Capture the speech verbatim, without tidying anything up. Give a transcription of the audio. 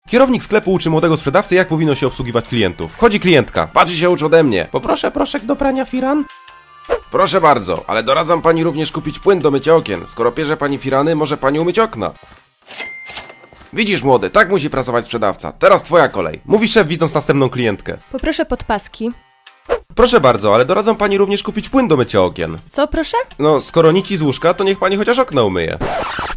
Kierownik sklepu uczy młodego sprzedawcy, jak powinno się obsługiwać klientów. Wchodzi klientka. Patrz się ucz ode mnie. Poproszę proszek do prania firan. Proszę bardzo, ale doradzam pani również kupić płyn do mycia okien. Skoro pierze pani firany, może pani umyć okna. Widzisz, młody, tak musi pracować sprzedawca. Teraz twoja kolej. Mówi szef, widząc następną klientkę. Poproszę podpaski. Proszę bardzo, ale doradzam pani również kupić płyn do mycia okien. Co proszę? No, skoro nici z łóżka, to niech pani chociaż okna umyje.